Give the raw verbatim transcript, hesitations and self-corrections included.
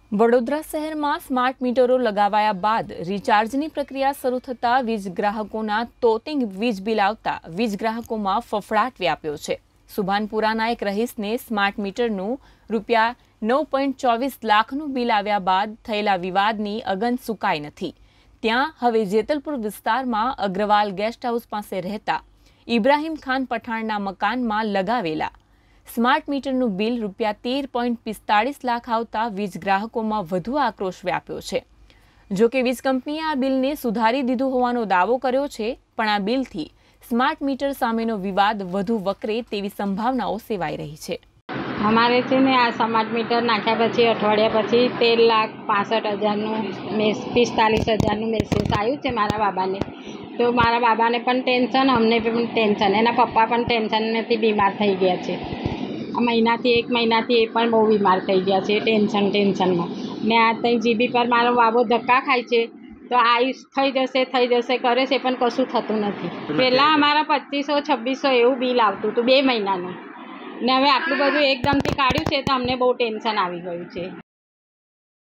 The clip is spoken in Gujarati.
વડોદરા શહેરમાં સ્માર્ટ મીટરો લગાવાયા બાદ રિચાર્જની પ્રક્રિયા શરૂ થતાં વીજ ગ્રાહકોના તોતિંગ વીજ બિલ આવતા વીજ ગ્રાહકોમાં ફફડાટ વ્યાપ્યો છે। સુભાનપુરાના એક રહીશને સ્માર્ટ મીટરનું રૂપિયા નવ પોઈન્ટ ચોવીસ લાખનું બિલ આવ્યા બાદ થયેલા વિવાદની અગન સુકાઈ નથી। ત્યાં હવે જેતલપુર વિસ્તારમાં અગ્રવાલ ગેસ્ટ હાઉસ પાસે રહેતા ઇબ્રાહીમ ખાન પઠાણના મકાનમાં લગાવેલા સ્માર્ટ મીટરનું બિલ રૂપિયા તેર પોઈન્ટ પિસ્તાળીસ લાખ આવતા વીજ ગ્રાહકોમાં વધુ આક્રોશ વ્યાપ્યો છે। જો કે વીજ કંપનીએ આ બિલને સુધારી દીધું હોવાનો દાવો કર્યો છે, પણ આ બિલથી સ્માર્ટ મીટર સામેનો વિવાદ વધુ વકરે તેવી સંભાવનાઓ સેવાઈ રહી છે। અમારે છે ને આ સ્માર્ટ મીટર નાખ્યા પછી અઠવાડિયા પછી તેર લાખ પાસઠ હજારનું મેસ પિસ્તાલીસ હજારનું મેસેજ આવ્યું છે મારા બાબાને। તો મારા બાબાને પણ ટેન્શન, અમને પણ ટેન્શન, એના પપ્પા પણ ટેન્શનથી બીમાર થઈ ગયા છે। આ મહિનાથી એક મહિનાથી એ પણ બહુ બીમાર થઈ ગયા છે ટેન્શન ટેન્શનમાં ને આ ત્યાં જીબી પર મારો બાબો ધક્કા ખાય છે। તો આયુષ થઈ જશે થઈ જશે કરે છે પણ કશું થતું નથી। પહેલાં અમારા પચીસો છવ્વીસો એવું બિલ આવતું હતું બે મહિનાનું, ને હવે આટલું બધું એકદમથી કાઢ્યું છે તો અમને બહુ ટેન્શન આવી ગયું છે।